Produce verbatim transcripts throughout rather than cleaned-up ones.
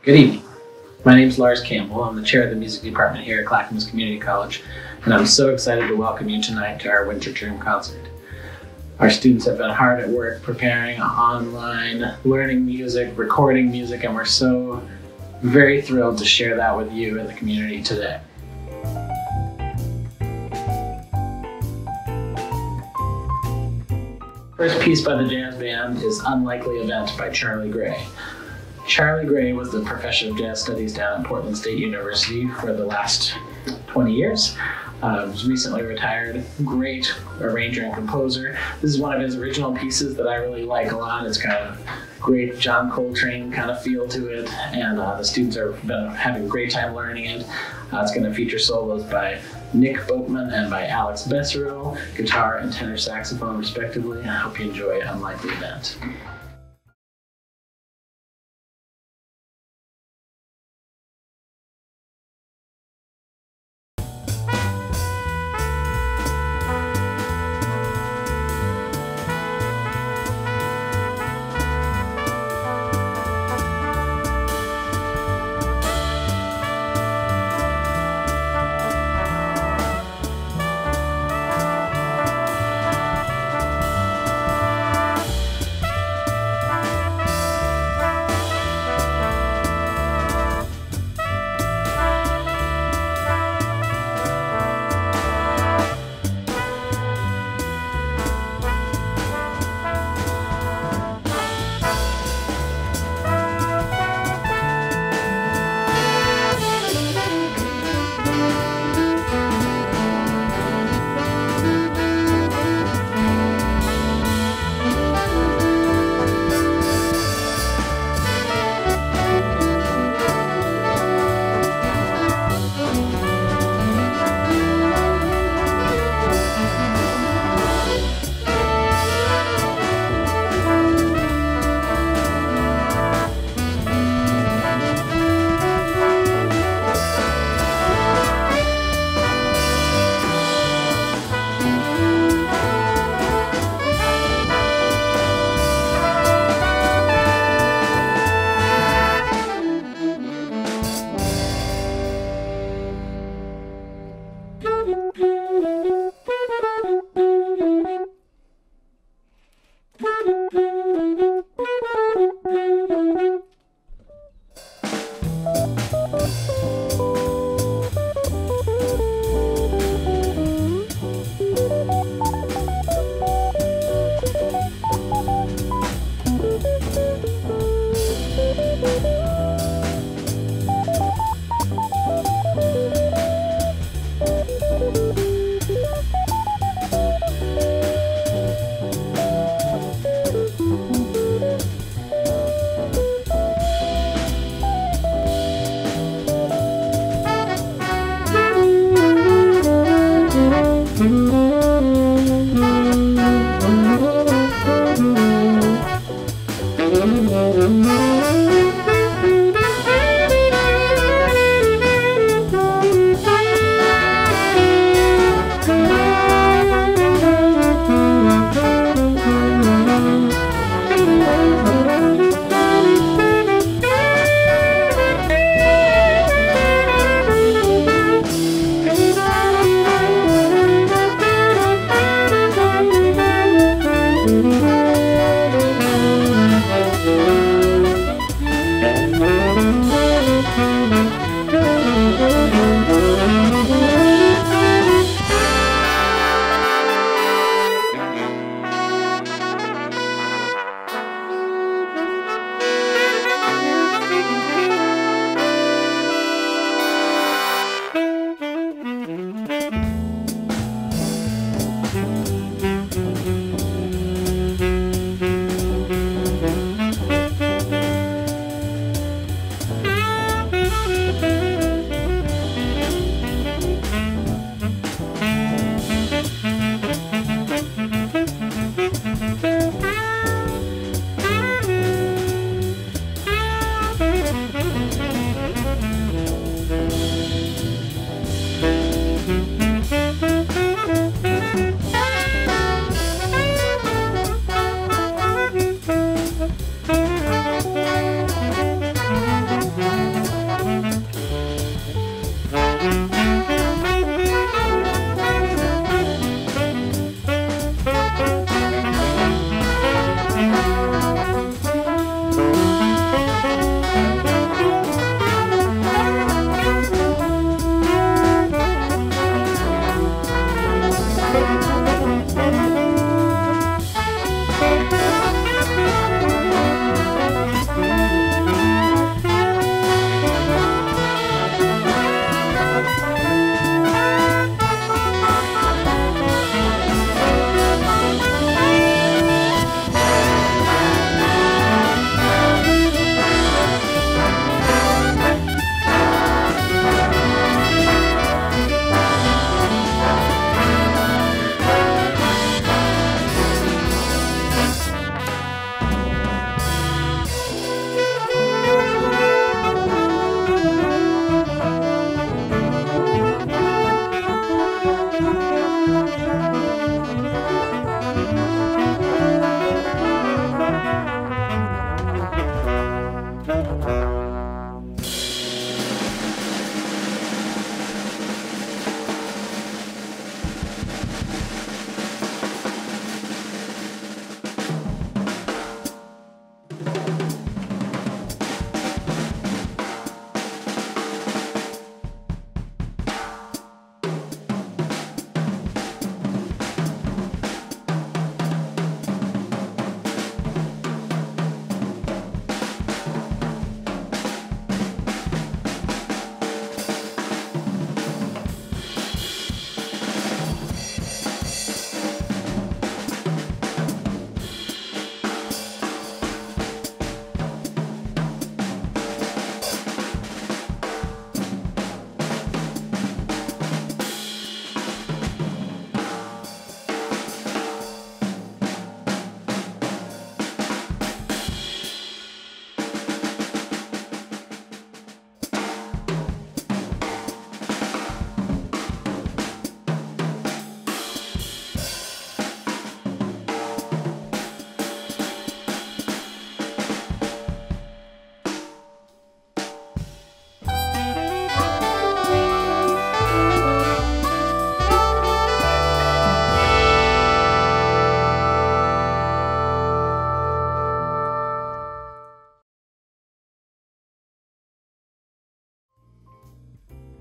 Good evening. My name is Lars Campbell. I'm the chair of the music department here at Clackamas Community College, and I'm so excited to welcome you tonight to our winter term concert. Our students have been hard at work preparing online, learning music, recording music, and we're so very thrilled to share that with you in the community today. First piece by the jazz band is Unlikely Event by Charlie Gray. Charlie Gray was the professor of jazz studies down at Portland State University for the last twenty years. Uh, was recently retired, great arranger and composer. This is one of his original pieces that I really like a lot. It's kind of great John Coltrane kind of feel to it, and uh, the students are been having a great time learning it. Uh, it's going to feature solos by Nick Boatman and by Alex Bessero, guitar and tenor saxophone respectively. I hope you enjoy Unlikely Event.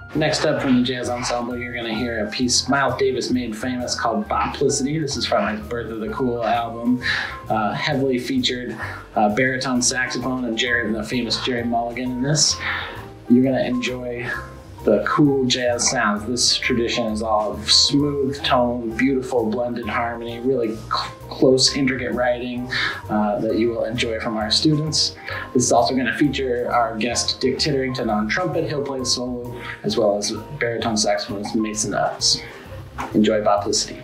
Next up from the jazz ensemble, you're going to hear a piece Miles Davis made famous called Boplicity. This is from his Birth of the Cool album. Uh, heavily featured uh, baritone saxophone and Jerry, the famous Jerry Mulligan in this. You're going to enjoy the cool jazz sounds. This tradition is all of smooth tone, beautiful blended harmony, really cl close, intricate writing uh, that you will enjoy from our students. This is also going to feature our guest Dick Titterington on trumpet. He'll play solo, as well as baritone saxophonist Mason Utz. Enjoy Boplicity.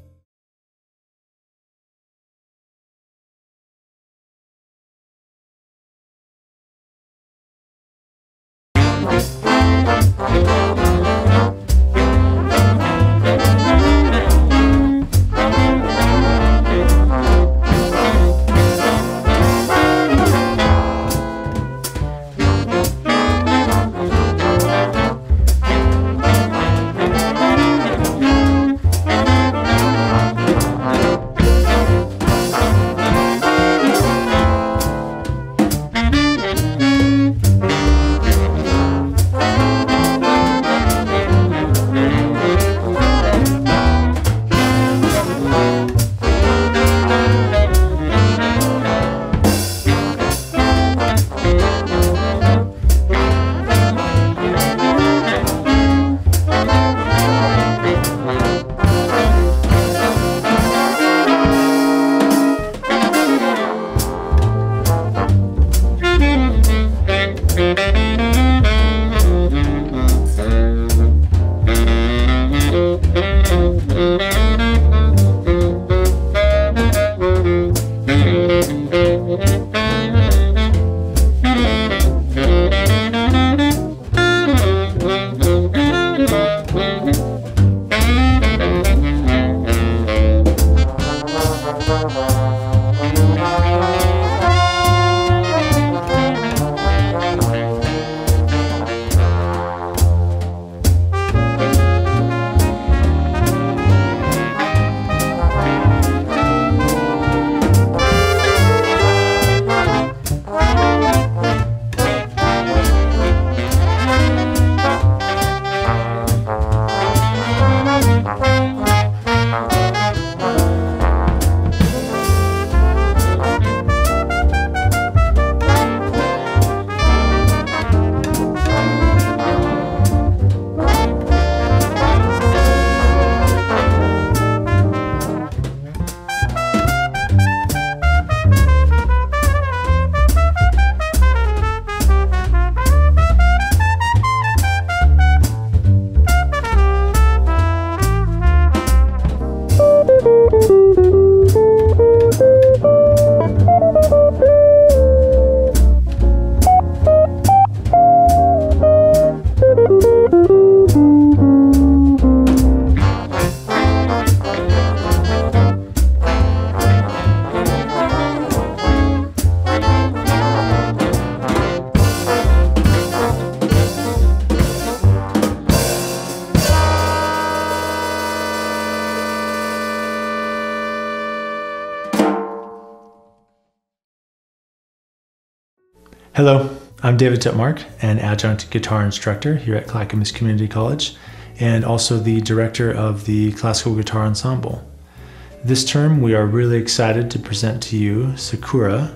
Hello, I'm David Tutmark, an adjunct guitar instructor here at Clackamas Community College, and also the director of the Classical Guitar Ensemble. This term, we are really excited to present to you Sakura,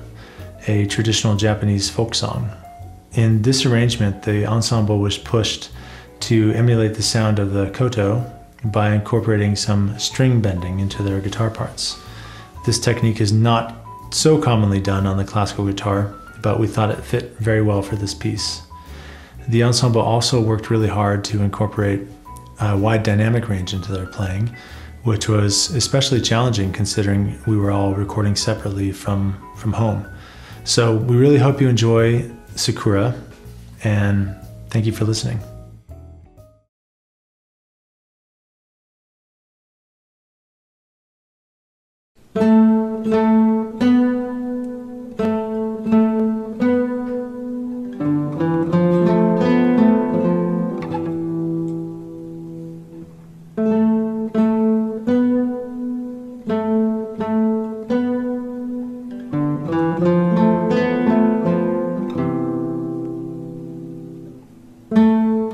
a traditional Japanese folk song. In this arrangement, the ensemble was pushed to emulate the sound of the koto by incorporating some string bending into their guitar parts. This technique is not so commonly done on the classical guitar, but we thought it fit very well for this piece. The ensemble also worked really hard to incorporate a wide dynamic range into their playing, which was especially challenging considering we were all recording separately from, from home. So we really hope you enjoy Sakura, and thank you for listening. Thank you.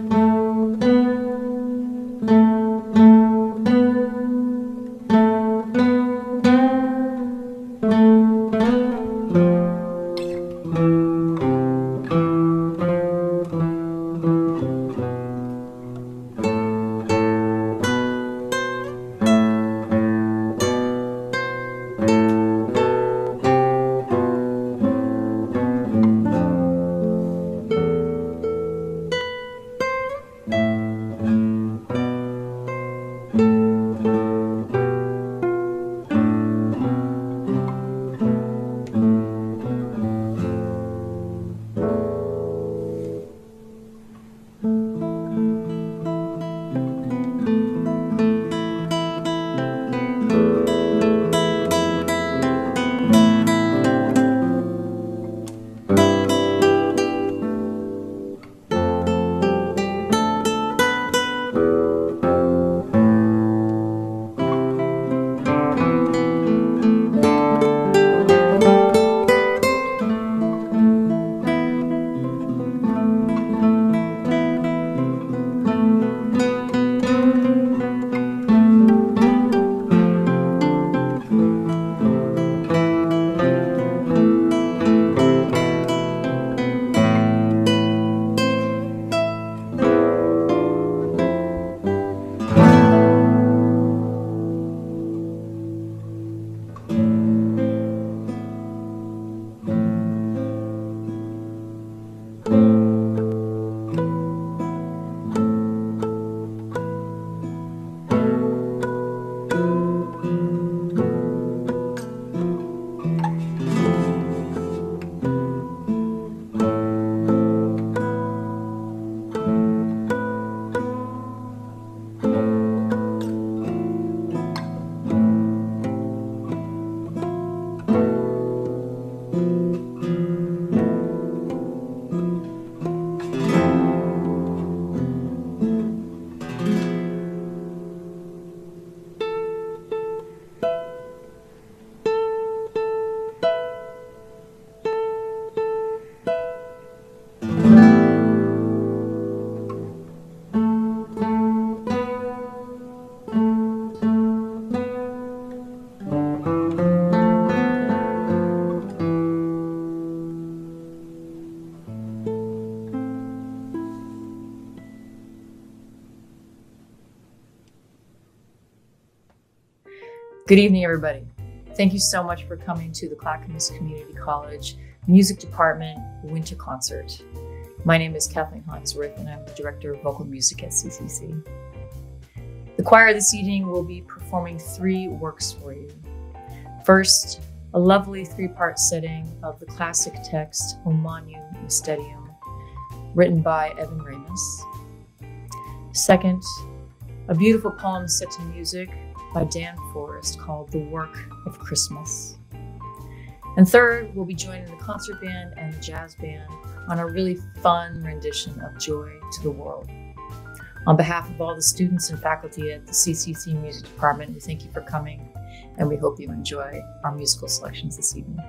Good evening, everybody. Thank you so much for coming to the Clackamas Community College Music Department Winter Concert. My name is Kathleen Hawksworth, and I'm the Director of Vocal Music at C C C. The choir this evening will be performing three works for you. First, a lovely three-part setting of the classic text O Magnum Mysterium, written by Evan Ramus. Second, a beautiful poem set to music by Dan Forrest called The Work of Christmas. And third, we'll be joining the concert band and the jazz band on a really fun rendition of Joy to the World. On behalf of all the students and faculty at the C C C Music Department, we thank you for coming, and we hope you enjoy our musical selections this evening.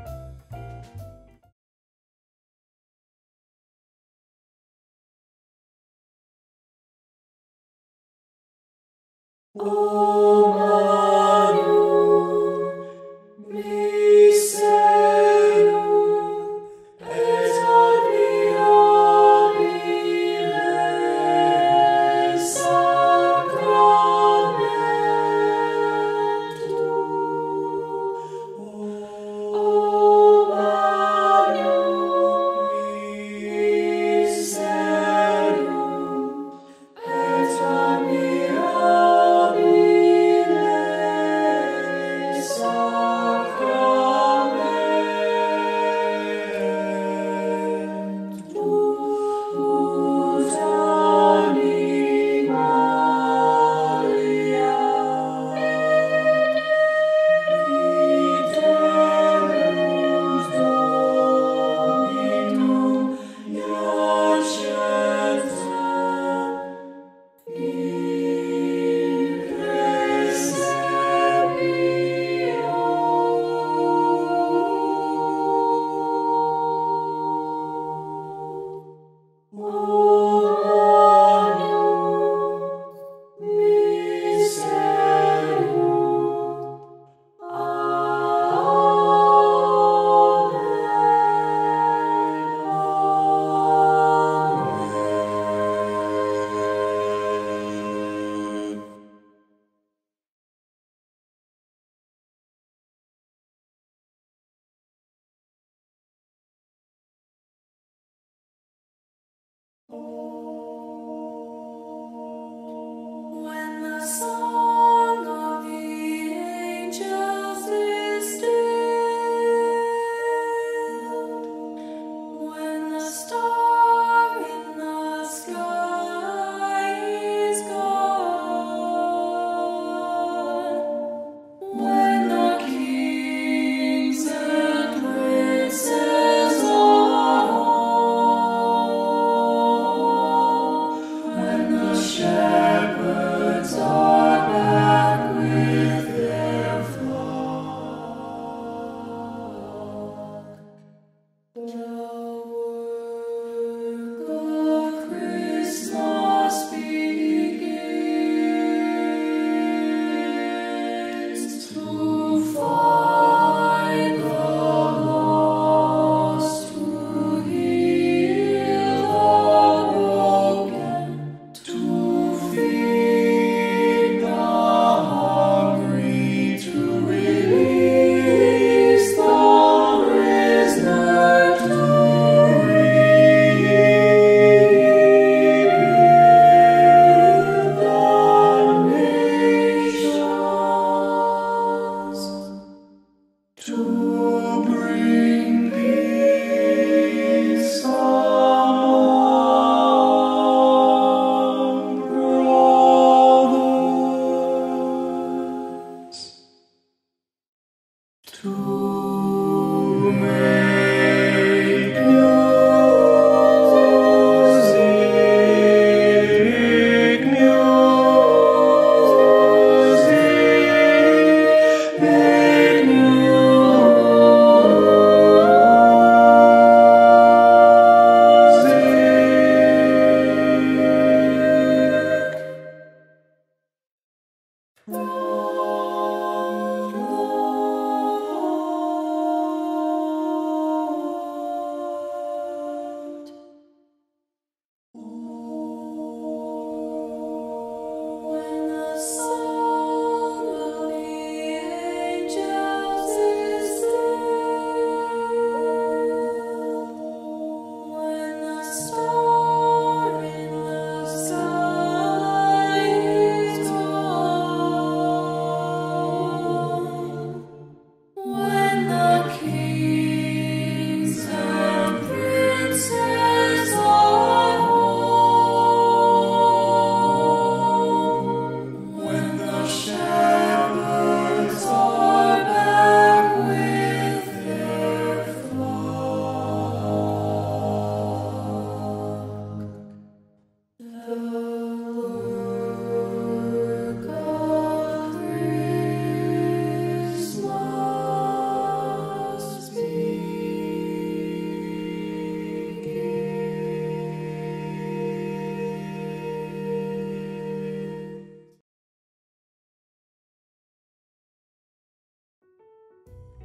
O Magnum Mysterium et admirabile sacramentum. O Magnum Mysterium et admirabile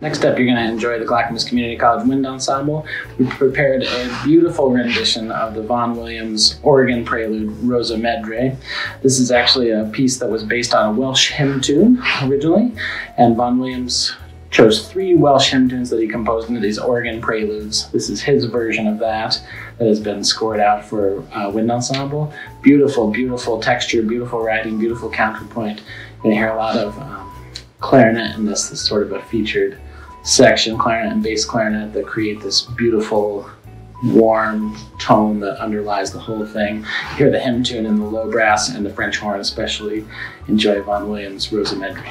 Next up, you're going to enjoy the Clackamas Community College Wind Ensemble. We prepared a beautiful rendition of the Vaughan Williams organ prelude, Rosa Medre. This is actually a piece that was based on a Welsh hymn tune originally, and Vaughan Williams chose three Welsh hymn tunes that he composed into these organ preludes. This is his version of that that has been scored out for uh, wind ensemble. Beautiful, beautiful texture, beautiful writing, beautiful counterpoint. You're going to hear a lot of um, clarinet in this. This is sort of a featured section, clarinet and bass clarinet, that create this beautiful, warm tone that underlies the whole thing. You hear the hymn tune in the low brass and the French horn especially. Enjoy Vaughan Williams' Rosa Medre.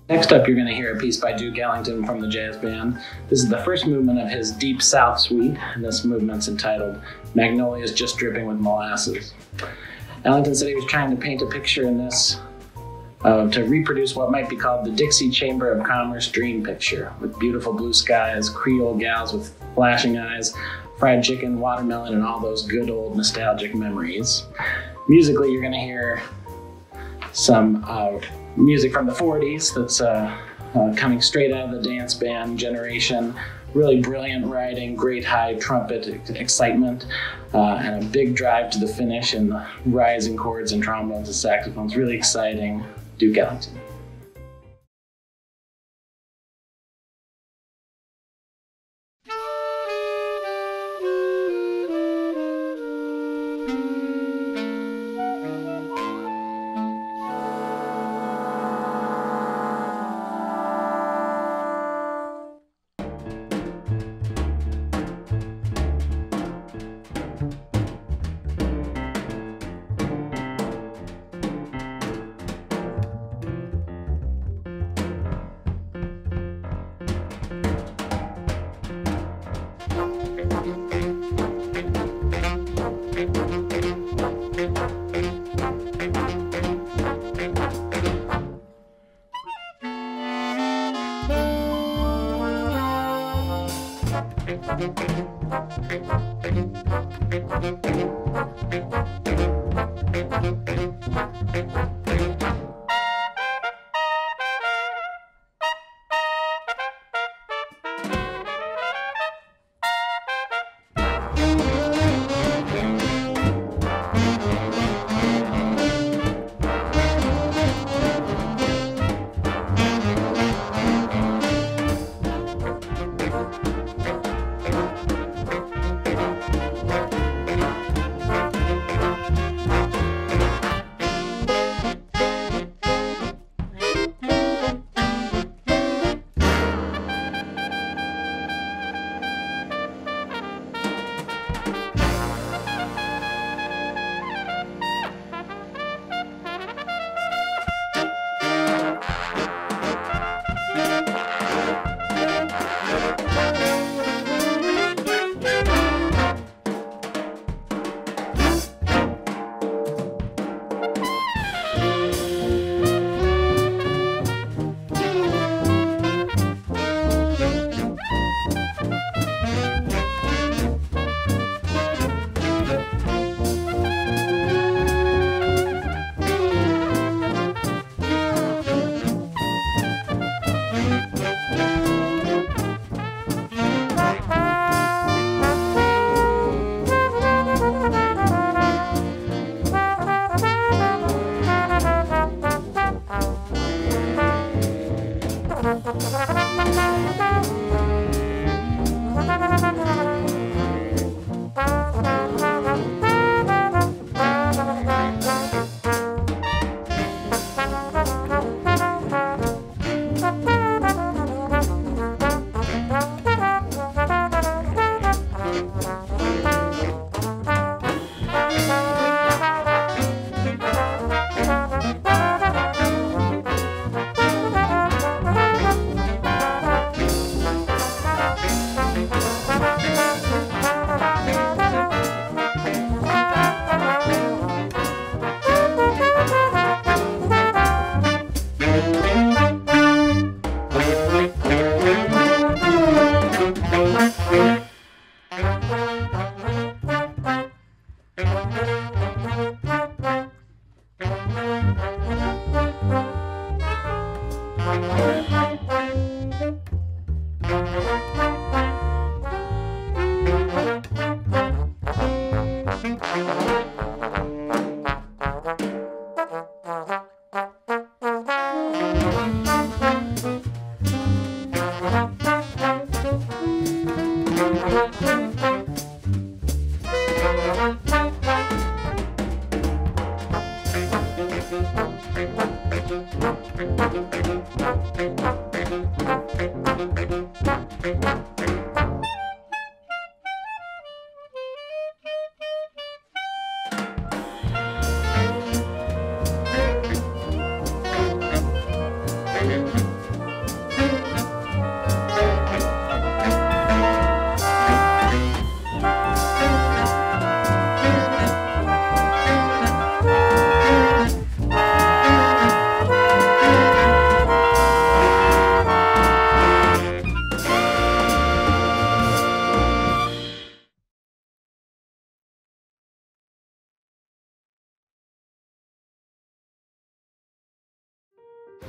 Next up, you're going to hear a piece by Duke Ellington from the jazz band. This is the first movement of his Deep South Suite, and this movement's entitled Magnolias Just Dripping with Molasses. Ellington said he was trying to paint a picture in this uh, to reproduce what might be called the Dixie Chamber of Commerce dream picture, with beautiful blue skies, Creole gals with flashing eyes, fried chicken, watermelon, and all those good old nostalgic memories. Musically, you're going to hear some uh, music from the forties that's uh, uh, coming straight out of the dance band generation. Really brilliant writing, great high trumpet excitement, uh, and a big drive to the finish and the rising chords and trombones and saxophones. Really exciting. Duke Ellington.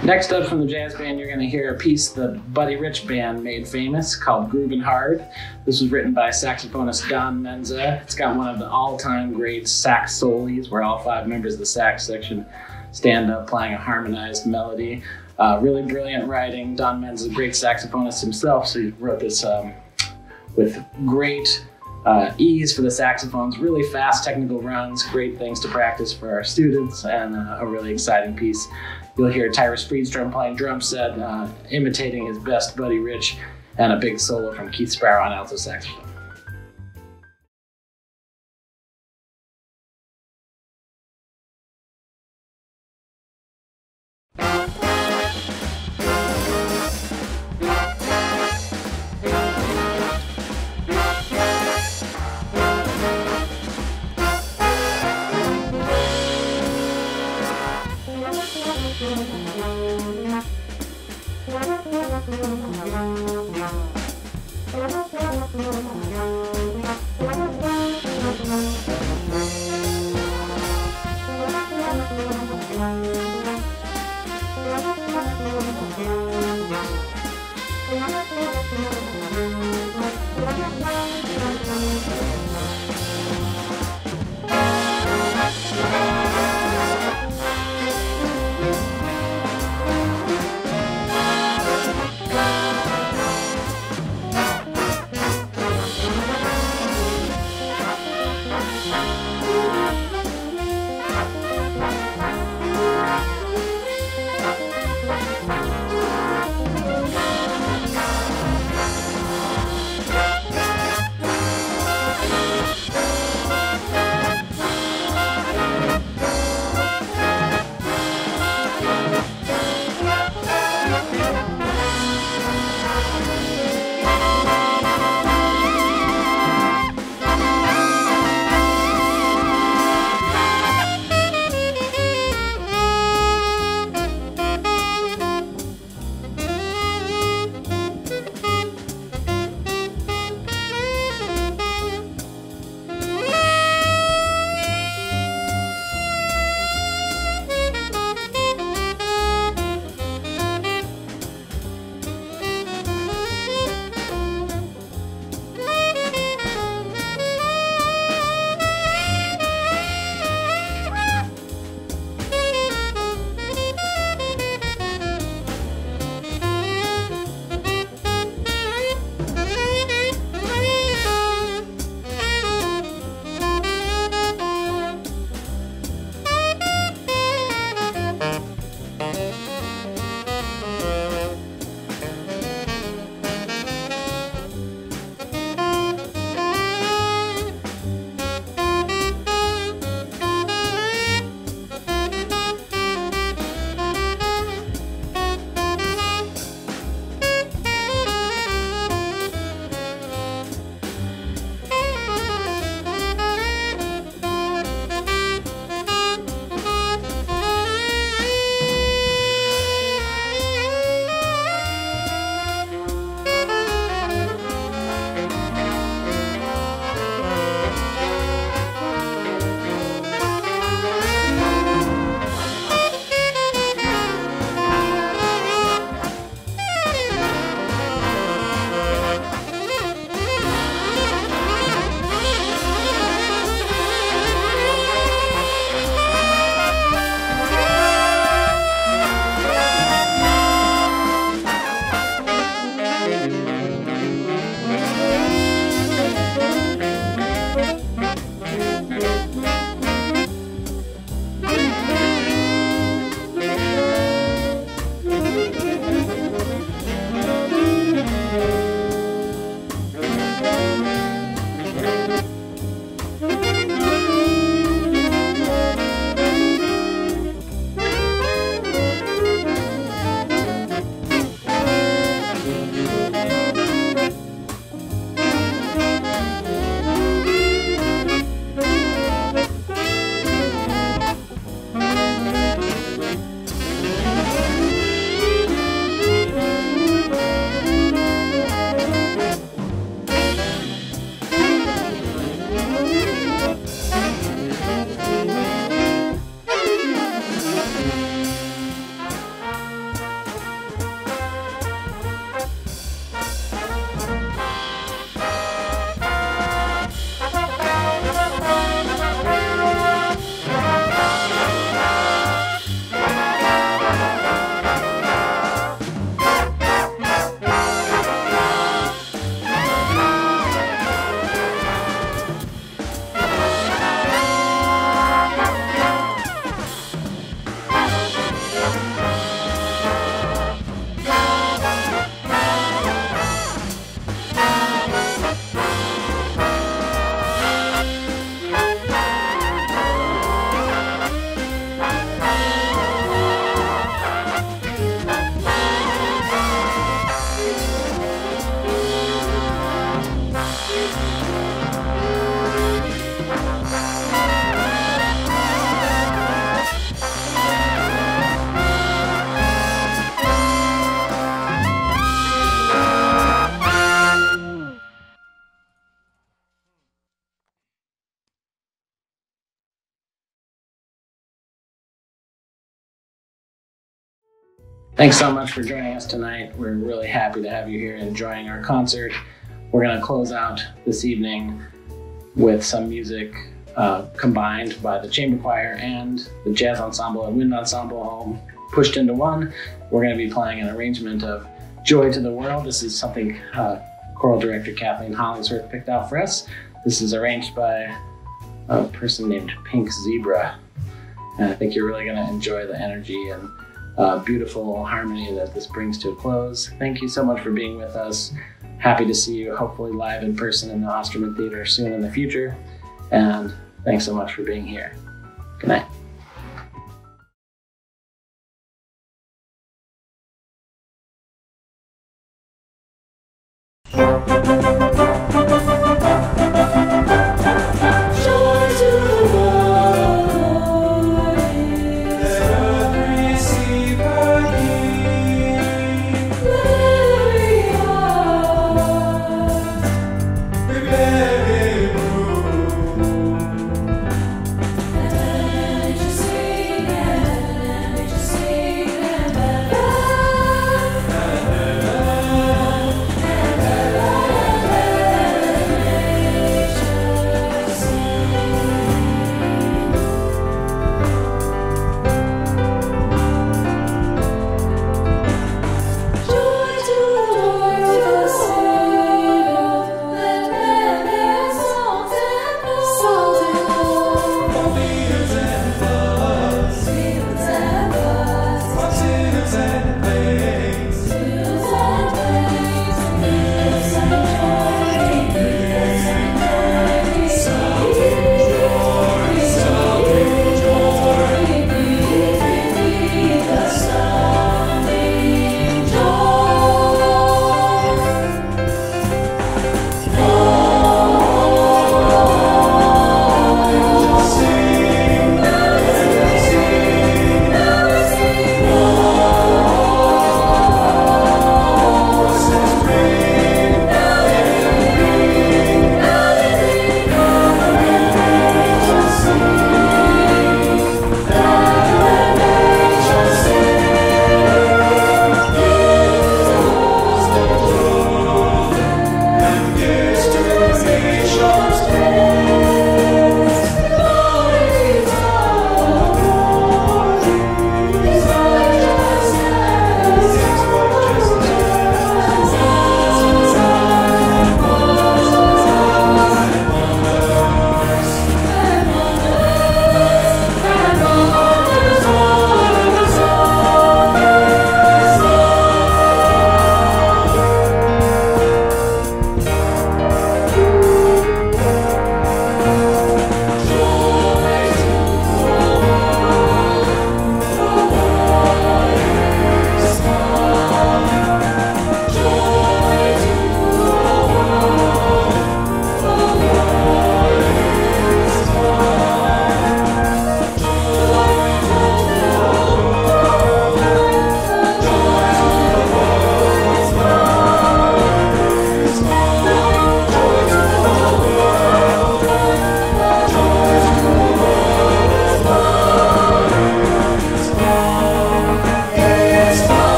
Next up from the jazz band, you're going to hear a piece the Buddy Rich Band made famous called Groovin' Hard. This was written by saxophonist Don Menza. It's got one of the all-time great sax solos where all five members of the sax section stand up playing a harmonized melody. Uh, really brilliant writing. Don Menza is a great saxophonist himself, so he wrote this um, with great uh, ease for the saxophones, really fast technical runs, great things to practice for our students, and uh, a really exciting piece. You'll hear Tyrus Friedstrom playing drum set, uh, imitating his best Buddy Rich, and a big solo from Keith Sparrow on alto saxophone. Thanks so much for joining us tonight. We're really happy to have you here enjoying our concert. We're going to close out this evening with some music uh, combined by the chamber choir and the jazz ensemble and wind ensemble all pushed into one. We're going to be playing an arrangement of Joy to the World. This is something uh, choral director Kathleen Hollingsworth picked out for us. This is arranged by a person named Pink Zebra. And I think you're really going to enjoy the energy and uh, beautiful harmony that this brings to a close. Thank you so much for being with us. Happy to see you hopefully live in person in the Osterman Theater soon in the future. And thanks so much for being here. Good night.